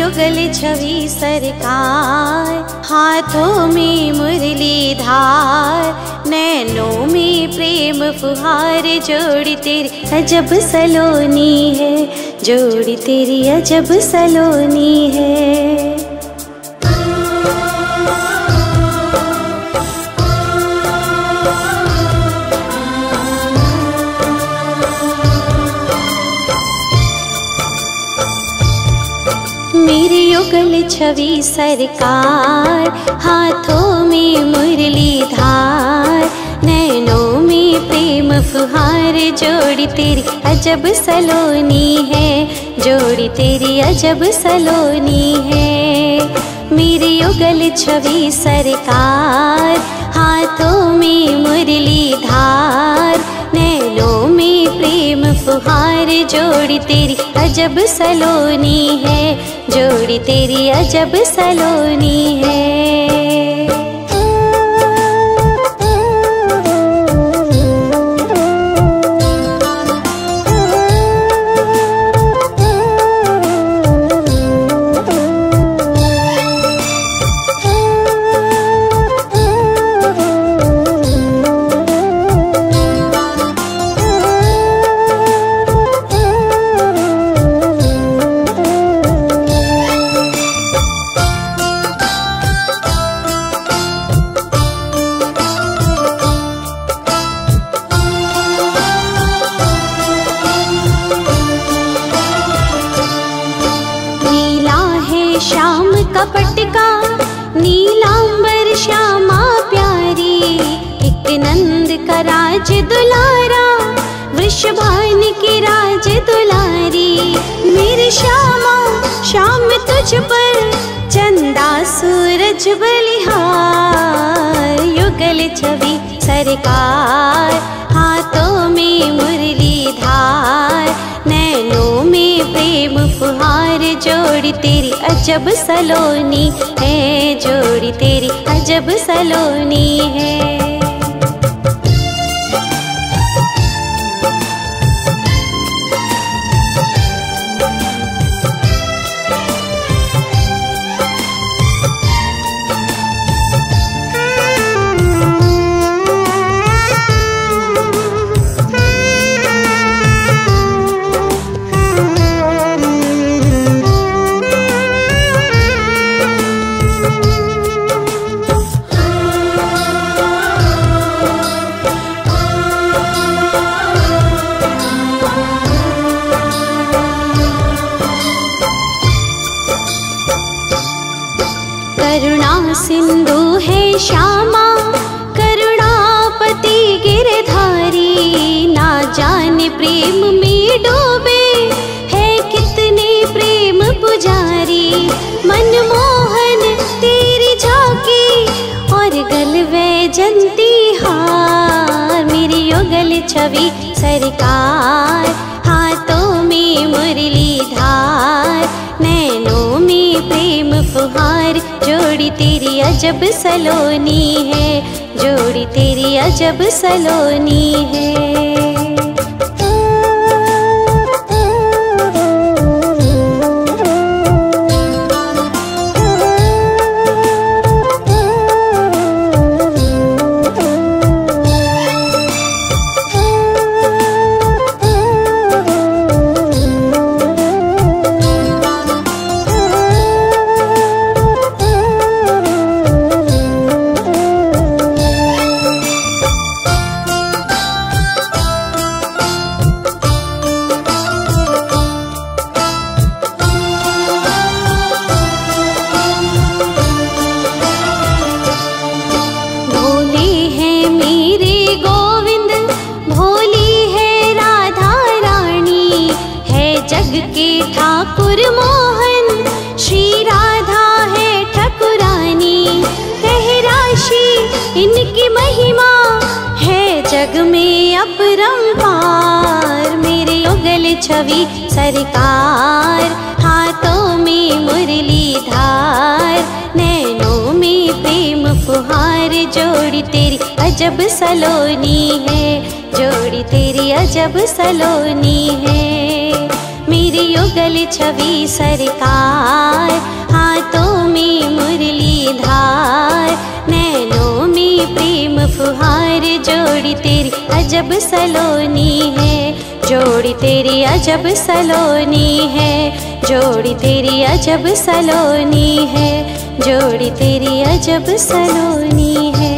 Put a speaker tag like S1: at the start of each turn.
S1: युगल छवि सरकार, हाथों में मुरली धार, नैनों में प्रेम फुहार। जोड़ी तेरी अजब सलोनी है, जोड़ी तेरी अजब सलोनी है। मेरी युगल छवि सरकार, हाथों में मुरली धार, नैनों में प्रेम फुहार। जोड़ी तेरी अजब सलोनी है, जोड़ी तेरी अजब सलोनी है। मेरी युगल छवि सरकार, हाथों में मुरली धार, नैनों में प्रेम फुहार। जोड़ी तेरी अजब सलोनी है, जोड़ी तेरी अजब सलोनी है। श्याम कपट का नीलांबर श्यामा प्यारी, एक नंद का राज दुलारा, वृषभान की राज दुलारी। मेरे श्यामा श्याम तुझ पर चंदा सूरज बलिहार। युगल छवि सरकार, हाथों में मुरली धार, नैनों में प्रेम फुहार। जोड़ी तेरी अजब सलोनी है, जोड़ी तेरी अजब सलोनी है। करुणा सिंधु है श्यामा, करुणापति गिरधारी, ना जाने प्रेम में डूबे है कितने प्रेम पुजारी। मनमोहन तेरी झांकी और गलवे जंती हार। मेरी युगल छवि सरकार, हाथों में मुरली धार, नैनों में प्रेम फुहार। जोड़ी तेरी अजब सलोनी है, जोड़ी तेरी अजब सलोनी है। के ठाकुर मोहन, श्री राधा है ठकुरानी। कह राशि इनकी महिमा है जग में अपरंपार। मेरे युगल छवि सरकार, हाथों में मुरली धार, नैनों में प्रेम फुहार। जोड़ी तेरी अजब सलोनी है, जोड़ी तेरी अजब सलोनी है। मेरी युगल छवि सरकार, जोड़ी तेरी अजब सलोनी है, जोड़ी तेरी अजब सलोनी है, जोड़ी तेरी अजब सलोनी है, जोड़ी तेरी अजब सलोनी है।